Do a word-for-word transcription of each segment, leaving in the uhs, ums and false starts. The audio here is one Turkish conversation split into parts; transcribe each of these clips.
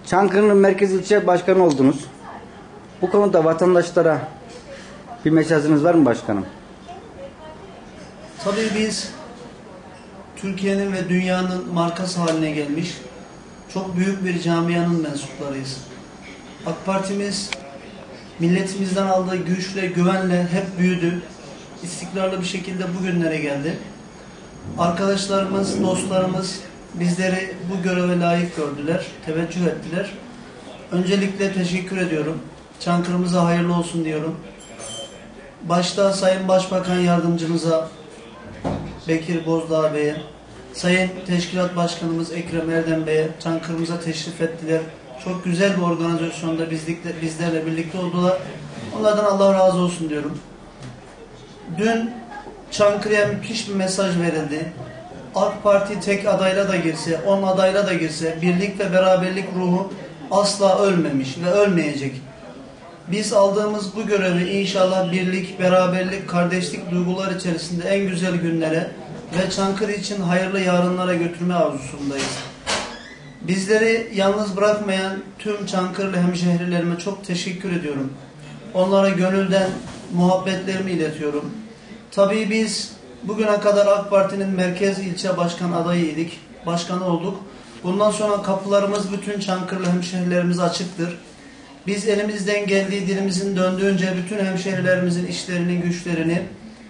Çankırı'nın merkez ilçe başkanı oldunuz. Bu konuda vatandaşlara bir mesajınız var mı başkanım? Tabii biz Türkiye'nin ve dünyanın markası haline gelmiş çok büyük bir camianın mensuplarıyız. AK Partimiz milletimizden aldığı güçle, güvenle hep büyüdü. İstikrarlı bir şekilde bugünlere geldi. Arkadaşlarımız, dostlarımız bizleri bu göreve layık gördüler, teveccüh ettiler. Öncelikle teşekkür ediyorum. Çankırı'mıza hayırlı olsun diyorum. Başta Sayın Başbakan Yardımcımıza Bekir Bozdağ Bey'e, Sayın Teşkilat Başkanımız Ekrem Erdem Bey'e Çankırı'mıza teşrif ettiler. Çok güzel bir organizasyonda bizlikle, bizlerle birlikte oldular. Onlardan Allah razı olsun diyorum. Dün Çankırı'ya müthiş bir mesaj verildi. AK Parti tek adayla da girse, on adayla da girse birlik ve beraberlik ruhu asla ölmemiş ve ölmeyecek. Biz aldığımız bu görevi inşallah birlik, beraberlik, kardeşlik duygular içerisinde en güzel günlere ve Çankırı için hayırlı yarınlara götürme arzusundayız. Bizleri yalnız bırakmayan tüm Çankırılı hemşehrilerime çok teşekkür ediyorum. Onlara gönülden muhabbetlerimi iletiyorum. Tabii biz bugüne kadar AK Parti'nin merkez ilçe başkan adayıydık, başkanı olduk. Bundan sonra kapılarımız bütün Çankırılı hemşehrilerimize açıktır. Biz elimizden geldiği, dilimizin döndüğünce bütün hemşehrilerimizin işlerini, güçlerini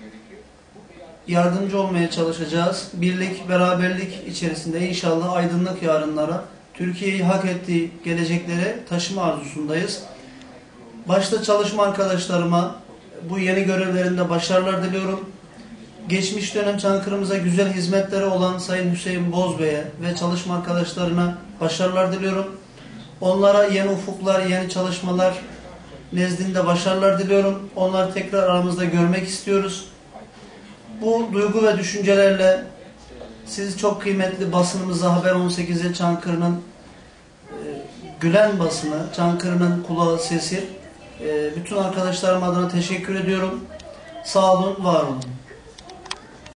yardımcı olmaya çalışacağız. Birlik, beraberlik içerisinde inşallah aydınlık yarınlara, Türkiye'yi hak ettiği geleceklere taşıma arzusundayız. Başta çalışma arkadaşlarıma bu yeni görevlerinde başarılar diliyorum. Geçmiş dönem Çankırı'mıza güzel hizmetleri olan Sayın Hüseyin Bozbey'e ve çalışma arkadaşlarına başarılar diliyorum. Onlara yeni ufuklar, yeni çalışmalar nezdinde başarılar diliyorum. Onları tekrar aramızda görmek istiyoruz. Bu duygu ve düşüncelerle siz çok kıymetli basınımıza Haber on sekiz'e Çankırı'nın e, gülen basını, Çankırı'nın kulağı, sesi, e, bütün arkadaşlarım adına teşekkür ediyorum. Sağ olun, var olun.